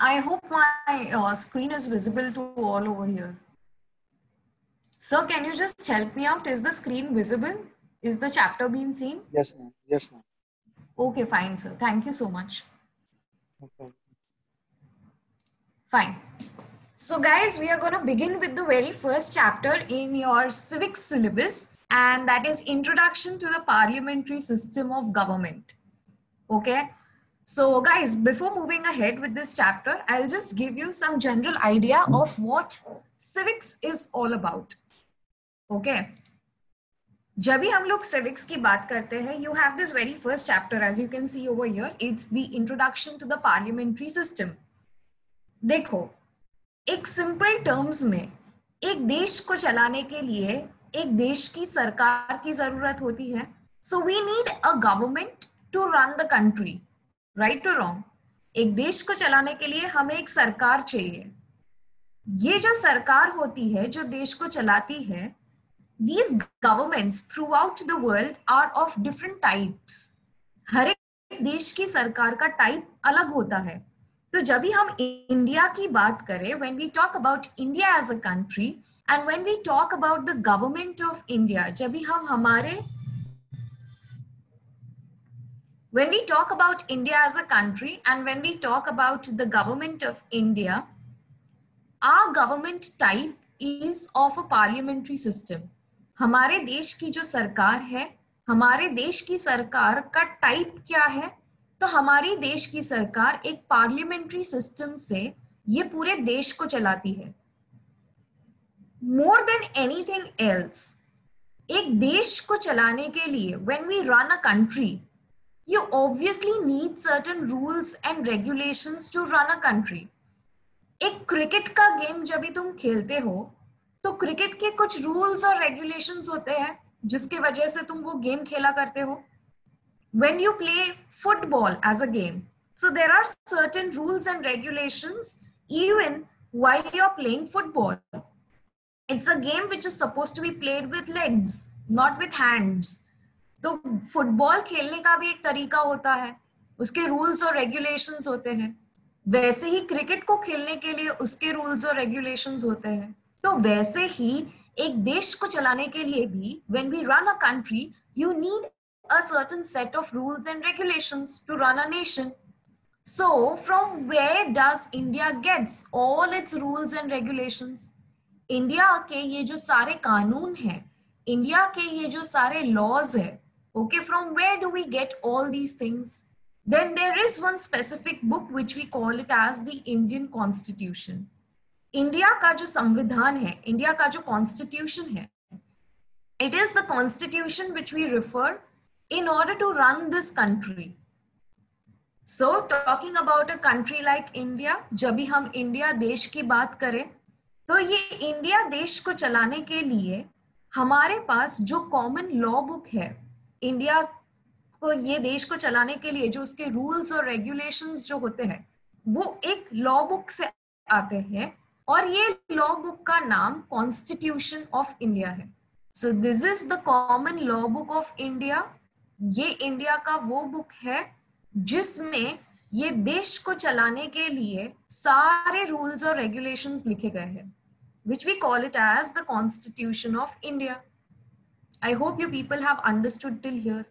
I hope my screen is visible to all over here. Sir, can you just help me out? Is the screen visible? Is the chapter being seen? Yes, ma'am. Yes, ma'am. Okay, fine, sir. Thank you so much. Okay. Fine. So guys, we are going to begin with the very first chapter in your civics syllabus, and that is Introduction to the Parliamentary System of Government. Okay. So guys, before moving ahead with this chapter, I'll just give you some general idea of what civics is all about. Okay. जब भी हम लोग civics की बात करते हैं, you have this very first chapter, as you can see over here. It's the Introduction to the Parliamentary System. देखो, एक सिंपल टर्म्स में एक देश को चलाने के लिए एक देश की सरकार की जरूरत होती है. So we need a government to run the country. Right और रॉन्ग? एक देश को चलाने के लिए हमें एक सरकार चाहिए. ये जो सरकार होती है जो देश को चलाती है, these governments throughout the world are of different types. हर एक देश की सरकार का टाइप अलग होता है. तो जब भी हम इंडिया की बात करें, when we talk about India as a country and when we talk about the government of India, जब भी हम हमारे when we talk about India as a country and when we talk about the government of India, our government type is of a parliamentary system. हमारे देश की जो सरकार है, हमारे देश की सरकार का टाइप क्या है? तो हमारी देश की सरकार एक पार्लियामेंट्री सिस्टम से ये पूरे देश को चलाती है. मोर देन एनीथिंग एल्स, एक देश को चलाने के लिए when we run a country, you obviously need certain rules and regulations to run a country. एक क्रिकेट का गेम जब भी तुम खेलते हो तो क्रिकेट के कुछ रूल्स और रेगुलेशंस होते हैं जिसकी वजह से तुम वो गेम खेला करते हो. When you play football as a game, so there are certain rules and regulations even while you're playing football. It's a game which is supposed to be played with legs, not with hands. तो football खेलने का भी एक तरीका होता है, उसके rules और रेगुलेशंस होते हैं. वैसे ही क्रिकेट को खेलने के लिए उसके रूल्स और रेगुलेशंस होते हैं. तो वैसे ही एक देश को चलाने के लिए भी when we run a country, you need a certain set of rules and regulations to run a nation. So from where does India gets all its rules and regulations? India के ये जो सारे कानून हैं, इंडिया के ये जो सारे लॉज है, okay, from where do we get all these things? Then there is one specific book which we call it as the Indian Constitution. India का जो संविधान है, इंडिया का जो कॉन्स्टिट्यूशन है, it is the constitution which we refer in order to run this country. So talking about a country like India, जब भी हम इंडिया देश की बात करें, तो ये इंडिया देश को चलाने के लिए हमारे पास जो कॉमन लॉ बुक है, इंडिया को ये देश को चलाने के लिए जो उसके रूल्स और रेगुलेशंस जो होते हैं, वो एक लॉ बुक से आते हैं और ये लॉ बुक का नाम कॉन्स्टिट्यूशन ऑफ इंडिया है. So this is the common law book of India. ये इंडिया का वो बुक है जिसमें ये देश को चलाने के लिए सारे रूल्स और रेगुलेशंस लिखे गए हैं, which we call it as the Constitution of India. I hope you people have understood till here.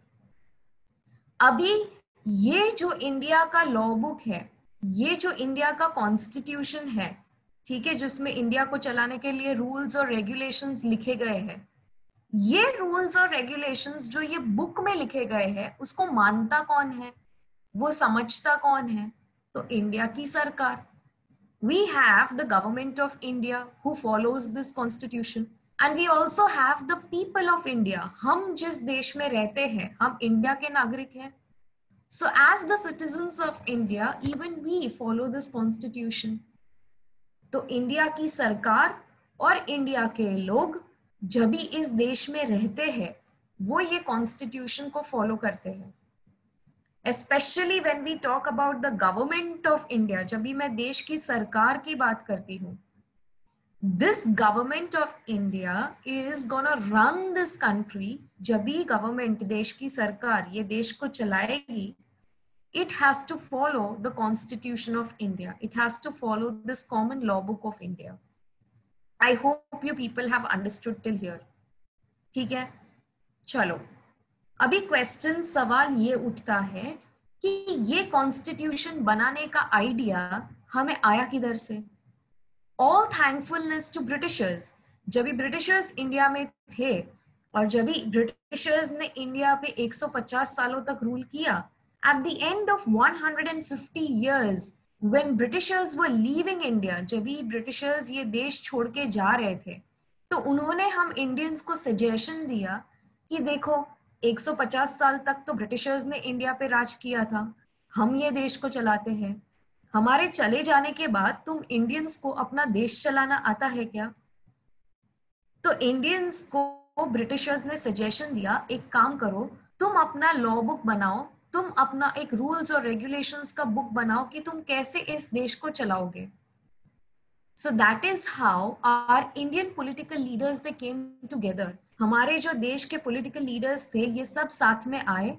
अभी ये जो इंडिया का लॉ बुक है, ये जो इंडिया का कॉन्स्टिट्यूशन है, ठीक है, जिसमें इंडिया को चलाने के लिए रूल्स और रेगुलेशंस लिखे गए हैं, ये रूल्स और रेगुलेशंस जो ये बुक में लिखे गए हैं, उसको मानता कौन है, वो समझता कौन है? तो इंडिया की सरकार. We have the government of India who follows this constitution, and we also have the people of India. हम जिस देश में रहते हैं, हम इंडिया के नागरिक हैं. So as the citizens of India, even we follow this constitution. तो इंडिया की सरकार और इंडिया के लोग जब भी इस देश में रहते हैं, वो ये कॉन्स्टिट्यूशन को फॉलो करते हैं. Especially when we talk about the government of India, जब भी मैं देश की सरकार की बात करती हूँ, this government of India is gonna run this country. जब भी गवर्नमेंट, देश की सरकार ये देश को चलाएगी, it has to follow the Constitution of India. It has to follow this common law book of India. I hope you people have understood till here. ठीक है, चलो अभी क्वेश्चन सवाल ये उठता है कि ये कॉन्स्टिट्यूशन बनाने का आइडिया हमें आया किधर से? All thankfulness to Britishers. जब भी ब्रिटिशर्स इंडिया में थे और जब भी ब्रिटिशर्स ने इंडिया पे 150 सालों तक रूल किया, at the end of 150 years when Britishers were leaving India, जब भी ब्रिटिशर्स ये देश छोड़ के जा रहे थे, तो उन्होंने हम इंडियंस को सजेशन दिया कि देखो 150 साल तक तो ब्रिटिशर्स ने इंडिया पे राज किया था, हम ये देश को चलाते हैं, हमारे चले जाने के बाद तुम इंडियंस को अपना देश चलाना आता है क्या? तो इंडियंस को ब्रिटिशर्स ने सजेशन दिया, एक काम करो, तुम अपना लॉ बुक बनाओ, तुम अपना एक रूल्स और रेगुलेशंस का बुक बनाओ कि तुम कैसे इस देश को चलाओगे. So that is how our Indian political leaders they came together. हमारे जो देश के political leaders थे ये सब साथ में आए.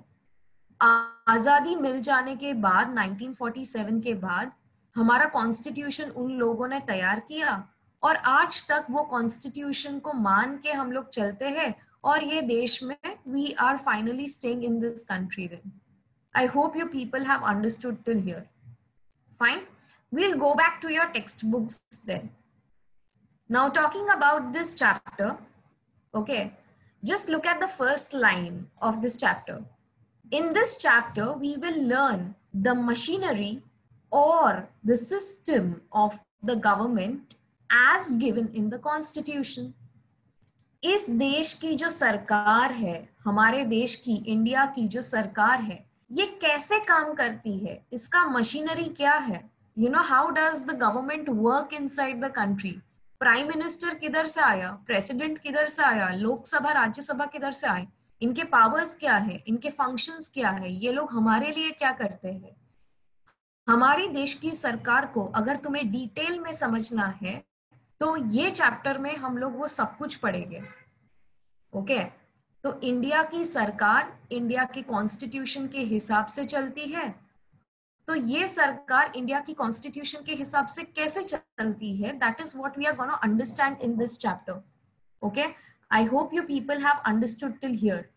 आजादी मिल जाने के बाद 1947 के बाद हमारा कॉन्स्टिट्यूशन उन लोगों ने तैयार किया और आज तक वो कॉन्स्टिट्यूशन को मान के हम लोग चलते हैं और ये देश में we are finally staying in this country then. I hope you people have understood till here. Fine. We'll go back to your textbooks then. Now talking about this chapter, okay, just look at the first line of this chapter. In this chapter, we will learn the machinery or the system of the government as given in the constitution. इस देश की जो सरकार है, हमारे देश की, India की जो सरकार है, ये कैसे काम करती है, इसका मशीनरी क्या है? You know, how does the government work inside the country? Prime minister किधर से आया, प्रेसिडेंट किधर से आया, लोकसभा राज्यसभा किधर से आए, इनके पावर्स क्या है, इनके फंक्शंस क्या है, ये लोग हमारे लिए क्या करते हैं? हमारी देश की सरकार को अगर तुम्हें डिटेल में समझना है तो ये चैप्टर में हम लोग वो सब कुछ पढ़ेंगे. ओके, तो इंडिया की सरकार इंडिया के कॉन्स्टिट्यूशन के हिसाब से चलती है. तो ये सरकार इंडिया की कॉन्स्टिट्यूशन के हिसाब से कैसे चलती है, that is what we are gonna understand in this chapter. Okay, I hope you people have understood till here.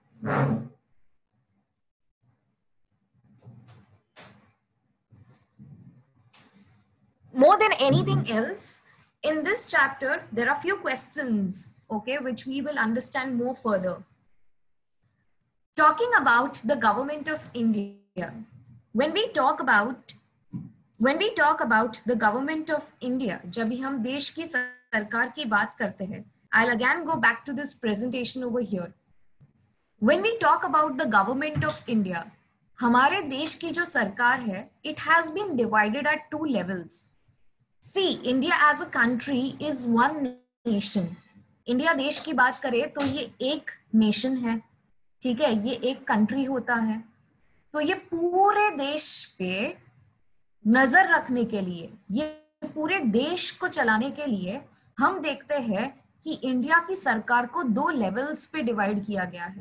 More than anything else, in this chapter there are few questions, okay, which we will understand more further. Talking about the government of India, when we talk about the government of India, जब भी हम देश की सरकार की बात करते हैं, I'll again go back to this presentation over here. When we talk about the government of India, हमारे देश की जो सरकार है, it has been divided at two levels. See, India as a country is one nation. India देश की बात करें तो ये एक नेशन है, ठीक है, ये एक कंट्री होता है. तो ये पूरे देश पे नजर रखने के लिए, ये पूरे देश को चलाने के लिए हम देखते हैं कि इंडिया की सरकार को दो लेवल्स पे डिवाइड किया गया है.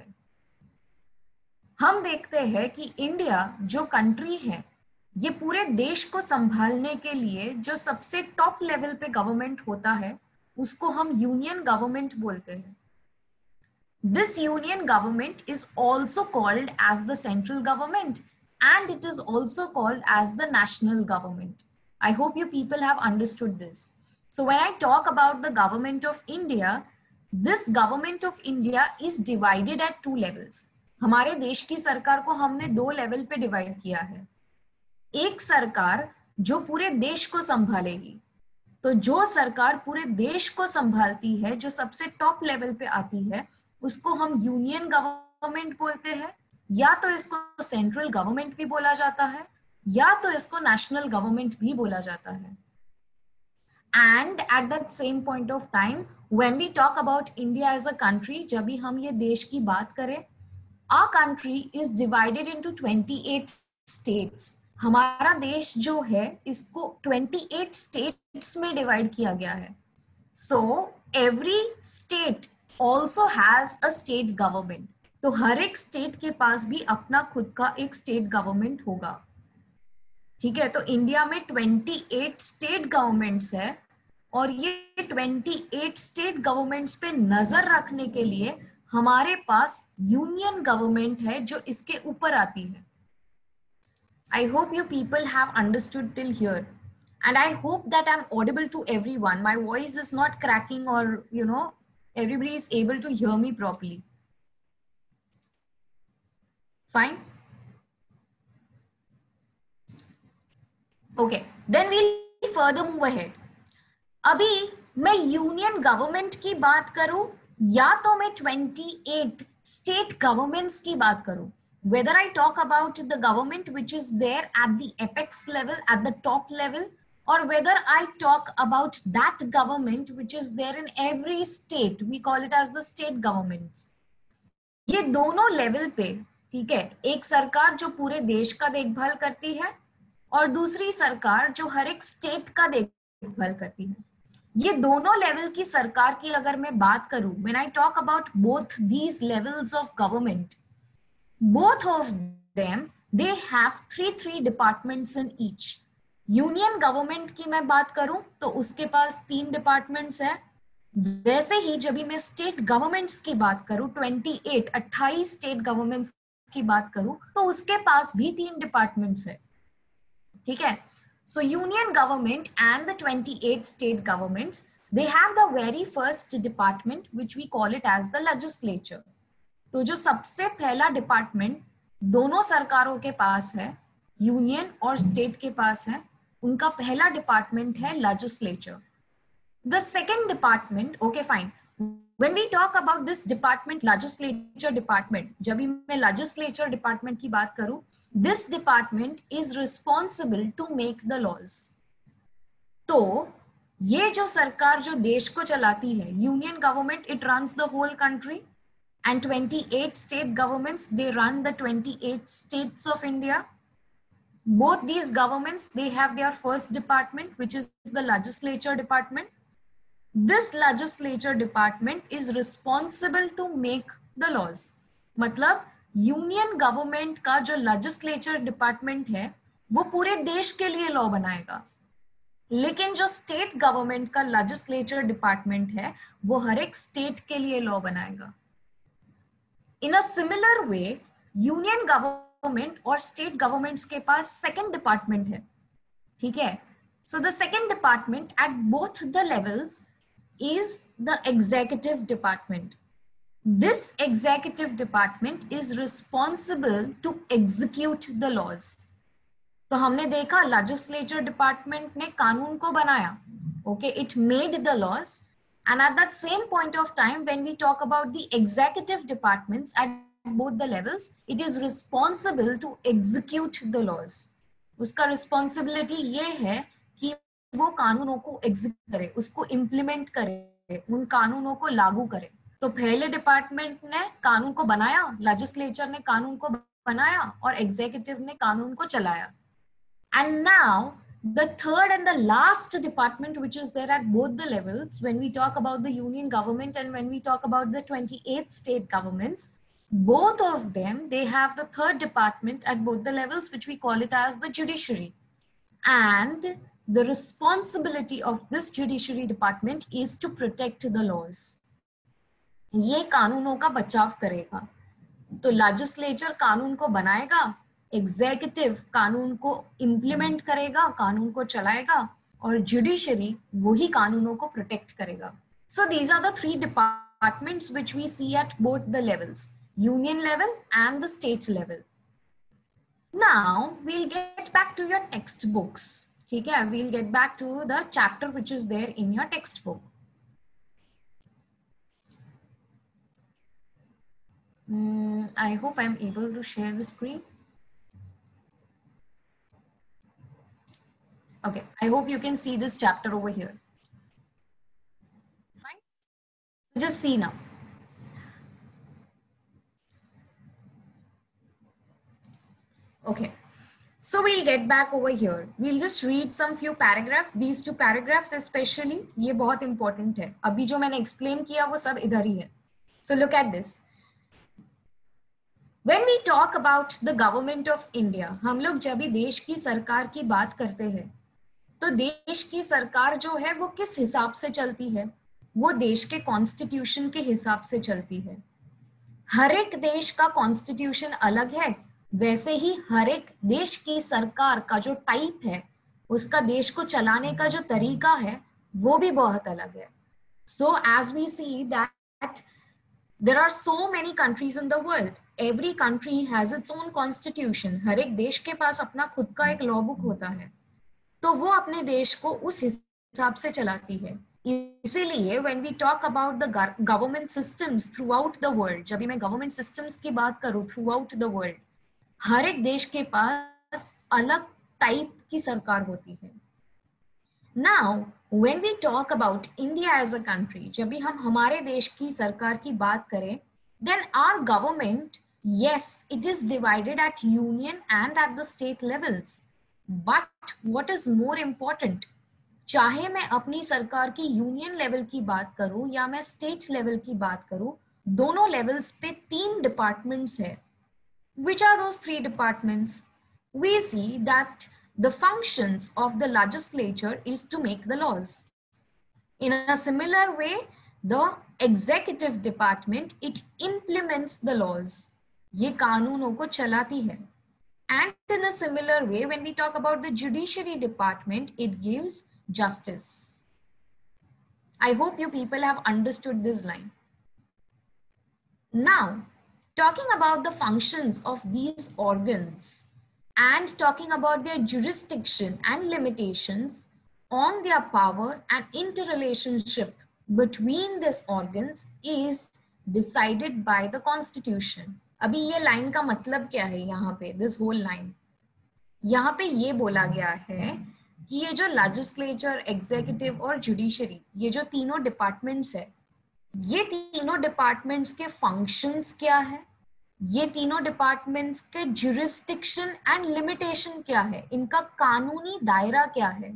हम देखते हैं कि इंडिया जो कंट्री है, ये पूरे देश को संभालने के लिए जो सबसे टॉप लेवल पे गवर्नमेंट होता है, उसको हम यूनियन गवर्नमेंट बोलते हैं. This union government is also called as the central government and it is also called as the national government. I hope you people have understood this. So when I talk about the government of India, this government of India is divided at two levels. हमारे देश की सरकार को हमने दो level पे divide किया है. एक सरकार जो पूरे देश को संभालेगी, तो जो सरकार पूरे देश को संभालती है, जो सबसे टॉप लेवल पे आती है, उसको हम यूनियन गवर्नमेंट बोलते हैं, या तो इसको सेंट्रल गवर्नमेंट भी बोला जाता है, या तो इसको नेशनल गवर्नमेंट भी बोला जाता है. And at that same point of time when we talk about India as a country, जब भी हम ये देश की बात करें, our country is divided into 28 states. हमारा देश जो है इसको 28 स्टेट्स में डिवाइड किया गया है. So every state also has a state government. तो हर एक स्टेट के पास भी अपना खुद का एक स्टेट गवर्नमेंट होगा. ठीक है, तो इंडिया में 28 स्टेट गवर्नमेंट्स है और ये 28 स्टेट गवर्नमेंट्स पे नजर रखने के लिए हमारे पास यूनियन गवर्नमेंट है जो इसके ऊपर आती है. I hope you people have understood till here. And I hope that I'm audible to everyone. My voice is not cracking or, everybody is able to hear me properly. Fine? Okay, then we'll further move ahead. अभी मैं union government की बात करूं या तो मैं 28 state governments की बात करूं. Whether I talk about the government which is there at the apex level, at the top level, or whether I talk about that government which is there in every state, we call it as the state governments. ये दोनों level पे, ठीक है, एक सरकार जो पूरे देश का देखभाल करती है और दूसरी सरकार जो हर एक स्टेट का देखभाल करती है. ये दोनों लेवल की सरकार की अगर मैं बात करूं, when I talk about both these levels of government, both of them they have three departments in each. Union government की मैं बात करूं तो उसके पास 3 डिपार्टमेंट्स है. वैसे ही जब भी मैं स्टेट गवर्नमेंट्स की बात करूं, 28 स्टेट गवर्नमेंट्स की बात करूं तो उसके पास भी 3 डिपार्टमेंट्स है. ठीक है, so union government and the 28 state governments, they have the very first department which we call it as the legislature. तो जो सबसे पहला डिपार्टमेंट दोनों सरकारों के पास है, यूनियन और स्टेट के पास है, उनका पहला डिपार्टमेंट है legislature. The second department, okay fine, when we talk about this department, legislature department, जब भी मैं legislature department की बात करूं, this department is responsible to make the laws. तो ये जो सरकार जो देश को चलाती है, union government, it runs the whole country, and 28 state governments, they run the 28 states of India. Both these governments, they have their first department, which is the legislature department. This legislature department is responsible to make the laws. मतलब union government का जो legislature department है वो पूरे देश के लिए law बनाएगा, लेकिन जो स्टेट गवर्नमेंट का लेजिस्लेचर डिपार्टमेंट है वो हर एक स्टेट के लिए लॉ बनाएगा. In a similar way union government और स्टेट गवर्नमेंट्स के पास सेकेंड डिपार्टमेंट है. ठीक है, so the second department at both the levels is the executive department. This executive department is responsible to execute the laws. तो हमने देखा legislature department ने कानून को बनाया, okay, it made the laws, and at that same point of time when we talk about the executive departments at both the levels, it is responsible to execute the laws. उसका responsibility ये है कि वो कानूनों को execute करे, उसको implement करे, उन कानूनों को लागू करे. तो पहले डिपार्टमेंट ने कानून को बनाया, लेजिस्लेचर ने कानून को बनाया और एग्जीक्यूटिव ने कानून को चलाया. And now the third and the last department which is there at both the levels, when we talk about the union government and when we talk about the 28 state governments, both of them, they have the third department at both the levels which we call it as the judiciary. And the responsibility of this judiciary department is to protect the laws. ये कानूनों का बचाव करेगा. तो legislature कानून को बनाएगा, executive कानून को इम्प्लीमेंट करेगा, कानून को चलाएगा, और जुडिशरी वही कानूनों को प्रोटेक्ट करेगा. So these are the 3 departments which we see at both the levels, union level and the state level. Now we'll get back to your textbooks. ठीक है, we'll get back to the chapter which is there in your textbook. I hope I'm able to share the screen. Okay, I hope you can see this chapter over here. Fine. Just see now. Okay. So we'll get back over here. We'll just read some few paragraphs. These 2 paragraphs especially, ये बहुत important है. अभी जो मैंने explain किया वो सब इधर ही है. So look at this. When we talk about the government of India, हम लोग जब भी देश की सरकार की बात करते हैं तो देश की सरकार जो है वो किस हिसाब से चलती है? वो देश के कॉन्स्टिट्यूशन के हिसाब से चलती है। हर एक देश का कॉन्स्टिट्यूशन अलग है, वैसे ही हर एक देश की सरकार का जो टाइप है, उसका देश को चलाने का जो तरीका है वो भी बहुत अलग है। So as we see that there are so many countries in the world, every country has its own constitution, हर एक देश के पास अपना खुद का एक लॉ बुक होता है, तो वो अपने देश को उस हिसाब से चलाती है। इसीलिए when we talk about the government systems throughout the world, जब भी मैं government systems की बात करूँ throughout the world, हर एक देश के पास अलग टाइप की सरकार होती है। Now, when we talk about India as a country, जब भी हम हमारे देश की सरकार की बात करें, then our government, yes, it is divided at union and at the state levels. But what is more important, चाहे मैं अपनी सरकार की यूनियन लेवल की बात करूं या मैं स्टेट लेवल की बात करूं, दोनों लेवल्स पे 3 डिपार्टमेंट्स है। Which are those 3 departments? We see that the functions of the legislature is to make the laws. In a similar way, the executive department, it implements the laws. ये कानूनों को चलाती है। And in a similar way, when we talk about the judiciary department, it gives justice. I hope you people have understood this line. Now, talking about the functions of these organs and talking about their jurisdiction and limitations on their power and interrelationship between these organs is decided by the constitution. अभी ये line का मतलब क्या है? यहाँ पे this whole line, यहाँ पे ये बोला गया है कि ये जो लेजिस्लेचर, एग्जीक्यूटिव और जुडिशरी, ये जो तीनों डिपार्टमेंट्स है, ये तीनों डिपार्टमेंट्स के फंक्शंस क्या है, ये तीनों डिपार्टमेंट्स के जुरिस्डिक्शन एंड लिमिटेशन क्या है, इनका कानूनी दायरा क्या है,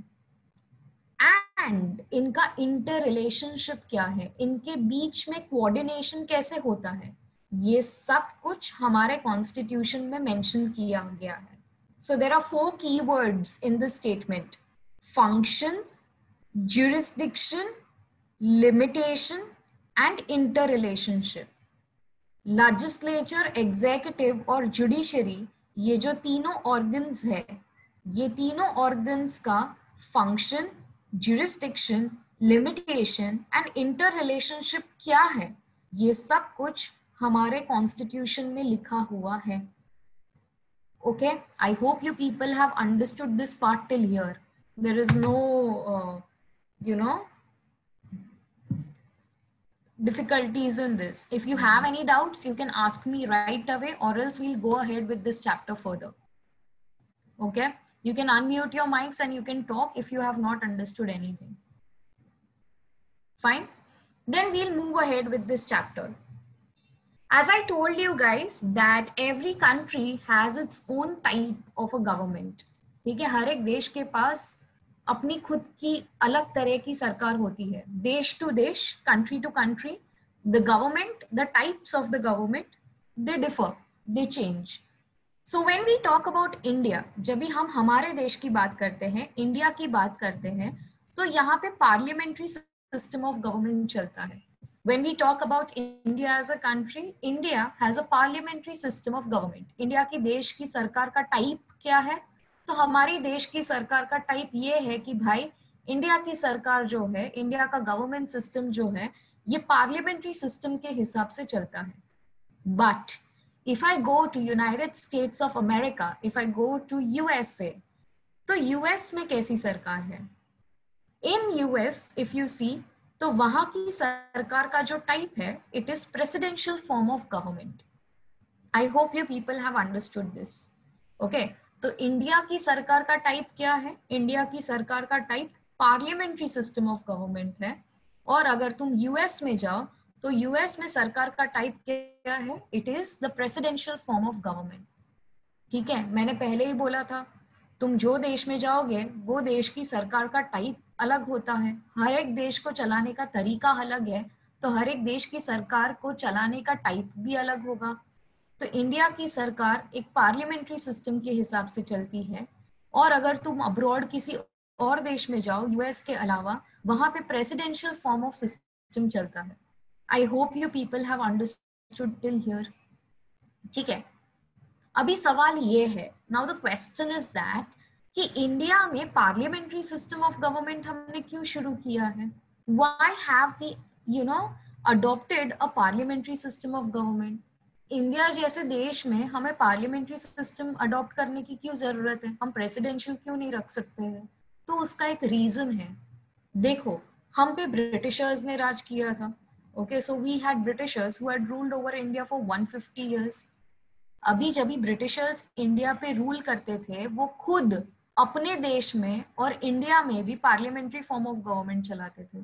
एंड इनका इंटर रिलेशनशिप क्या है, इनके बीच में कोऑर्डिनेशन कैसे होता है, ये सब कुछ हमारे कॉन्स्टिट्यूशन में मेंशन किया गया है। So there are 4 keywords in this statement: functions, jurisdiction, limitation and inter relationship. Legislature, executive और जुडिशरी, ये जो तीनों ऑर्गन्स है, ये तीनों ऑर्गन्स का function, jurisdiction, limitation and inter relationship क्या है, ये सब कुछ हमारे कॉन्स्टिट्यूशन में लिखा हुआ है। Okay, I hope you people have understood this part till here. There is no difficulties in this. If you have any doubts, you can ask me right away, or else we'll go ahead with this chapter further. Okay, you can unmute your mics and you can talk if you have not understood anything. Fine, then we'll move ahead with this chapter. As I told you guys that every country has its own type of a government. ठीक है, हर एक देश के पास अपनी खुद की अलग तरह की सरकार होती है। देश टू देश, country to country, the government, the types of the government, they differ, they change. So when we talk about India, जब भी हम हमारे देश की बात करते हैं, इंडिया की बात करते हैं, तो यहाँ पे पार्लियामेंट्री सिस्टम ऑफ गवर्नमेंट चलता है। When we talk about India as a country, India has a parliamentary system of government. India की देश की सरकार का टाइप क्या है? तो हमारी देश की सरकार का टाइप ये है कि भाई इंडिया की सरकार जो है, इंडिया का गवर्नमेंट सिस्टम जो है, ये पार्लियामेंट्री सिस्टम के हिसाब से चलता है। But if I go to United States of America, if I go to USA, तो यूएस में कैसी सरकार है? In US if you see, तो वहां की सरकार का जो टाइप है, it is presidential form of government. I hope you people have understood this. Okay, तो इंडिया की सरकार का टाइप क्या है? इंडिया की सरकार का type parliamentary system of government है। और अगर तुम यूएस में जाओ, तो यूएस में सरकार का टाइप क्या है? It is the presidential form of government. ठीक है, मैंने पहले ही बोला था, तुम जो देश में जाओगे वो देश की सरकार का टाइप अलग होता है। हर एक देश को चलाने का तरीका अलग है, तो हर एक देश की सरकार को चलाने का टाइप भी अलग होगा। तो इंडिया की सरकार एक पार्लियामेंट्री सिस्टम के हिसाब से चलती है, और अगर तुम अब्रॉड किसी और देश में जाओ यूएस के अलावा, वहां पे प्रेसिडेंशियल फॉर्म ऑफ सिस्टम चलता है. I hope you people have understood till here. ठीक है, अभी सवाल ये है, now the question is that कि इंडिया में पार्लियामेंट्री सिस्टम ऑफ गवर्नमेंट हमने क्यों शुरू किया है? Why have we adopted a parliamentary system of government? India जैसे देश में हमें पार्लियामेंट्री सिस्टम अडॉप्ट करने की क्यों जरूरत है? हम प्रेसिडेंशियल क्यों नहीं रख सकते हैं? तो उसका एक रीजन है. देखो, हम पे ब्रिटिशर्स ने राज किया था. Okay, so we had Britishers who had ruled over India for 150 years. अभी जब भी ब्रिटिशर्स इंडिया पे रूल करते थे, वो खुद अपने देश में और इंडिया में भी पार्लियामेंट्री फॉर्म ऑफ गवर्नमेंट चलाते थे.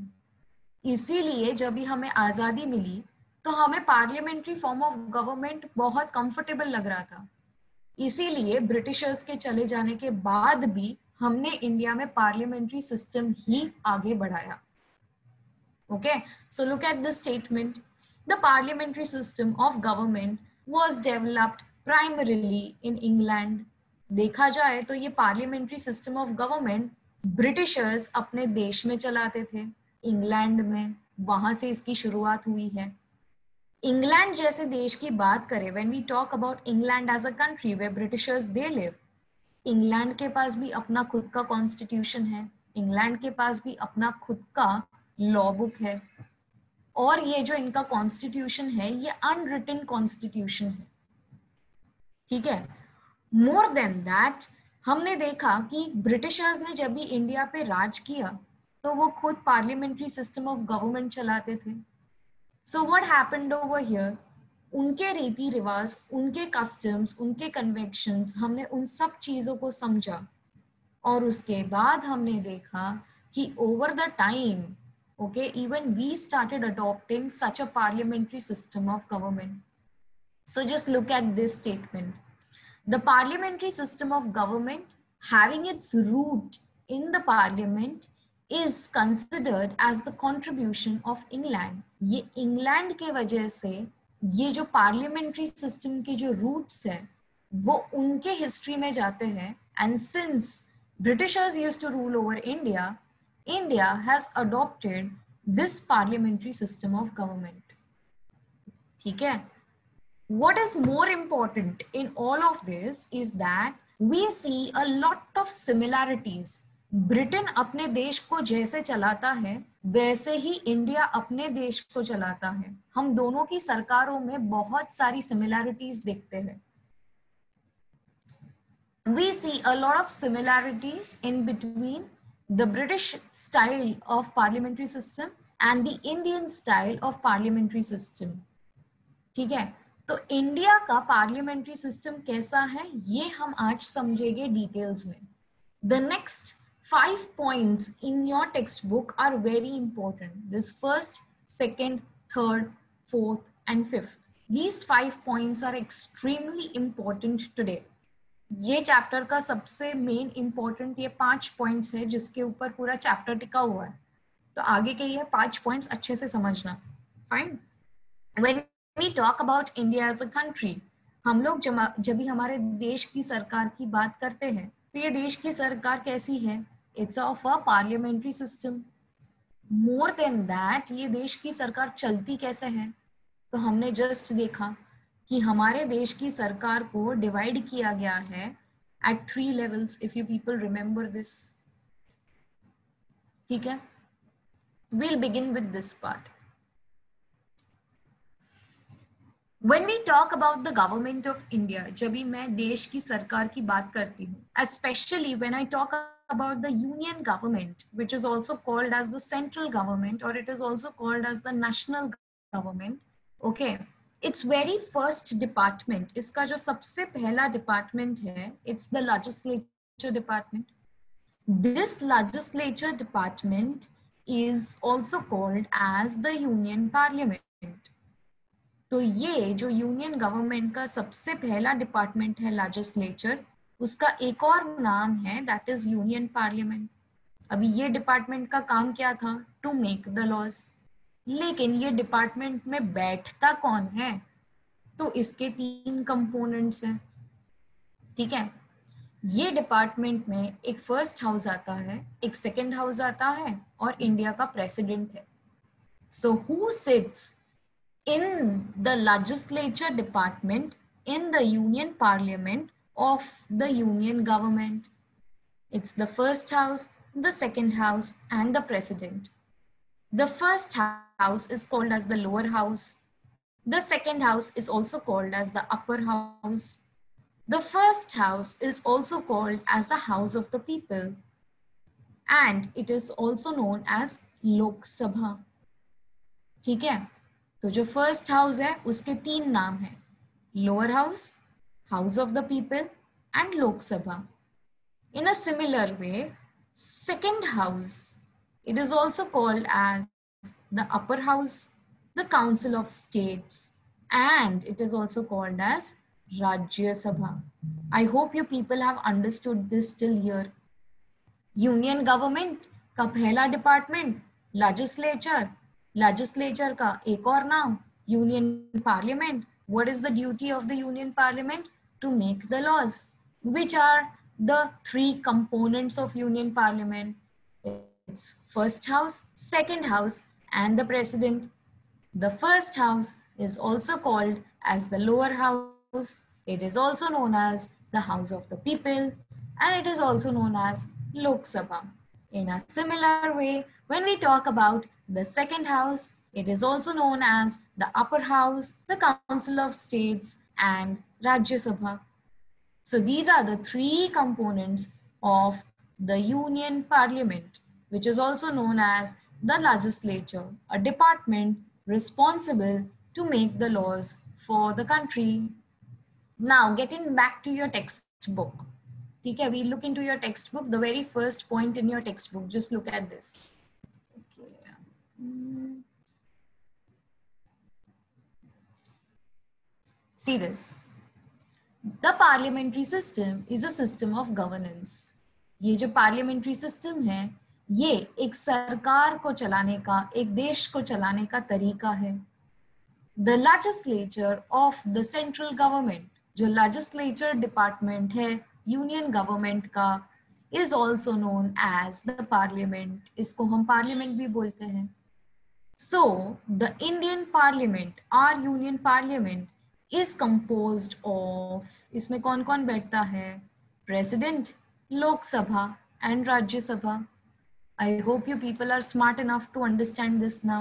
इसीलिए जब भी हमें आजादी मिली तो हमें पार्लियामेंट्री फॉर्म ऑफ गवर्नमेंट बहुत कंफर्टेबल लग रहा था. इसीलिए ब्रिटिशर्स के चले जाने के बाद भी हमने इंडिया में पार्लियामेंट्री सिस्टम ही आगे बढ़ाया. Okay, so look at this statement. The parliamentary system of government was developed primarily in England. देखा जाए तो ये parliamentary system of government Britishers अपने देश में चलाते थे, इंग्लैंड में. वहां से इसकी शुरुआत हुई है. इंग्लैंड जैसे देश की बात करें, when we talk about England as a country where Britishers they live, England के पास भी अपना खुद का कॉन्स्टिट्यूशन है, इंग्लैंड के पास भी अपना खुद का लॉ बुक है, और ये जो इनका कॉन्स्टिट्यूशन है ये अनरिटन कॉन्स्टिट्यूशन है. ठीक है, मोर देन दैट, हमने देखा कि ब्रिटिशर्स ने जब भी इंडिया पे राज किया तो वो खुद पार्लियामेंट्री सिस्टम ऑफ गवर्नमेंट चलाते थे. So what happened over here, उनके रीति रिवाज, उनके कस्टम्स, उनके कन्वेक्शंस, हमने उन सब चीजों को समझा, और उसके बाद हमने देखा कि over the time, okay, even we started adopting such a parliamentary system of government. So just look at this statement. The parliamentary system of government, having its root in the parliament, is considered as the contribution of England. ये England के वजह से ये जो parliamentary system के जो roots है वो उनके हिस्ट्री में जाते हैं. And since Britishers used to rule over India, India has adopted this parliamentary system of government. ठीक है? What is more important in all of this is that we see a lot of similarities. Britain अपने देश को जैसे चलाता है वैसे ही India अपने देश को चलाता है. हम दोनों की सरकारों में बहुत सारी सिमिलैरिटीज देखते हैं. We see a lot of similarities in between the British style of parliamentary system and the Indian style of parliamentary system. ठीक है, तो इंडिया का पार्लियामेंट्री सिस्टम कैसा है ये हम आज समझेंगे डिटेल्स में. The next 5 points in your textbook are very important. This first, second, third, fourth and fifth. These 5 points are extremely important today. ये चैप्टर का सबसे मेन इंपॉर्टेंट ये 5 पॉइंट्स है जिसके ऊपर पूरा चैप्टर टिका हुआ है. तो आगे के ये 5 पॉइंट्स अच्छे से समझना. Fine. When we talk about India as a country, हम लोग जब भी हमारे देश की सरकार की बात करते हैं तो ये देश की सरकार कैसी है? It's of a parliamentary system. More than that, ये देश की सरकार चलती कैसे है? तो हमने जस्ट देखा कि हमारे देश की सरकार को डिवाइड किया गया है at 3 levels, if you people remember this. ठीक है, we'll begin with this part. When we talk about the government of India, जब भी मैं देश की सरकार की बात करती हूँ, especially when I talk about the union government, which is also called as the central government, or it is also called as the national government. Okay, its very first department, इसका जो सबसे पहला डिपार्टमेंट है, it's the legislature department. This legislature department is also called as the union parliament. तो ये जो union government का सबसे पहला डिपार्टमेंट है लेजिस्लेचर, उसका एक और नाम है दैट इज यूनियन पार्लियामेंट. अभी ये डिपार्टमेंट का काम क्या था? To make the laws. लेकिन ये डिपार्टमेंट में बैठता कौन है? तो इसके 3 कंपोनेंट्स हैं, ठीक है। ये डिपार्टमेंट में एक फर्स्ट हाउस आता है, एक सेकंड हाउस आता है और इंडिया का प्रेसिडेंट है। So who sits in the legislature department in the union parliament of the union government? It's the first house, the second house, and the president. The first house is called as the lower house. The second house is also called as the upper house. The first house is also called as the house of the people, and it is also known as Lok Sabha. ठीक है, तो जो first house है उसके 3 नाम है, lower house, house of the people and Lok Sabha. In a similar way, second house, it is also called as the upper house, the council of states, and it is also called as Rajya Sabha. I hope you people have understood this till here. Union government का पहला department legislature, legislature का एक और नाम union parliament. What is the duty of the union parliament? To make the laws. Which are the 3 components of union parliament? It's first house, second house and the president. The first house is also called as the lower house. It is also known as the house of the people, and it is also known as Lok Sabha. In a similar way, when we talk about the second house, it is also known as the upper house, the Council of States, and Rajya Sabha. So these are the 3 components of the Union Parliament, which is also known as the legislature, a department responsible to make the laws for the country. Now, getting back to your textbook. Okay, we look into your textbook, the very first point in your textbook. Just look at this. Okay. See this. The parliamentary system is a system of governance. ये जो parliamentary system है, ये एक सरकार को चलाने का, एक देश को चलाने का तरीका है. The legislature of the central government, जो legislature department है union government का, is also known as the parliament. इसको हम parliament भी बोलते हैं. So the Indian parliament, our union parliament, is composed of, इसमें कौन कौन बैठता है? President, Lok Sabha and Rajya Sabha. I hope you people are smart enough to understand this now.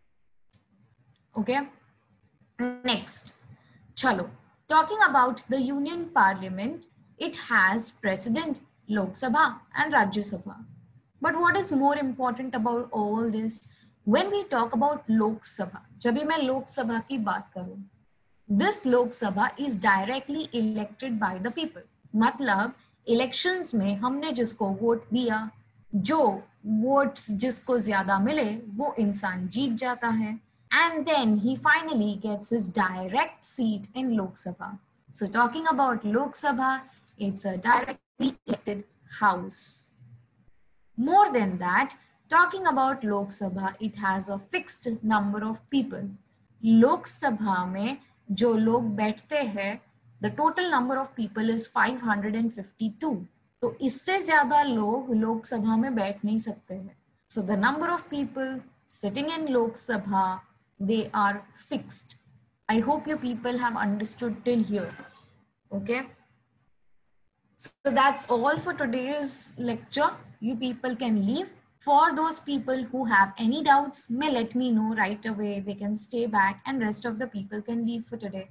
Okay. Next, chalo. Talking about the Union Parliament, it has President, Lok Sabha and Rajya Sabha. But what is more important about all this? When we talk about Lok Sabha, जब भी मैं लोक सभा की बात करूं, this Lok Sabha is directly elected by the people. मतलब elections में हमने जिसको वोट दिया, जो वोट्स जिसको ज्यादा मिले वो इंसान जीत जाता है, and then he finally gets his direct seat in Lok Sabha. So talking about Lok Sabha, it's a directly elected house. More than that, talking about Lok Sabha, it has a fixed number of people. Lok Sabha में जो लोग बैठते हैं, the total number of people is 552. तो इससे ज्यादा लोग लोक सभा में बैठ नहीं सकते हैं. So the number of people sitting in Lok Sabha, they are fixed. I hope you people have understood till here. Okay. So that's all for today's lecture. You people can leave. For those people who have any doubts, may let me know right away. They can stay back and rest of the people can leave for today.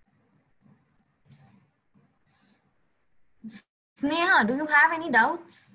Sneha, do you have any doubts?